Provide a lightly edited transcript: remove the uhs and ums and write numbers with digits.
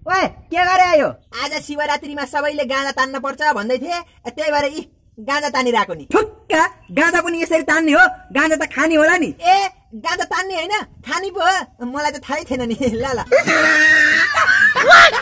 ओए के गरे आयो? आज शिवरात्रिमा सबैले गाँजा तान्न पर्छ भन्दै थिए, त्यही भएर गाँजा तानिरहेको नि। ठुक्का गाँजा पनि यसरी तान्ने हो? गाँजा त खाने होला नि। ए गाँजा तान्ने होइन, खानी पो हो। मलाई त थाहै थिएन नि। ल